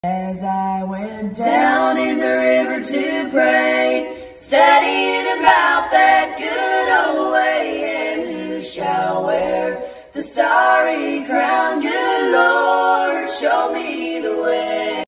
As I went down in the river to pray, studying about that good old way, and who shall wear the starry crown?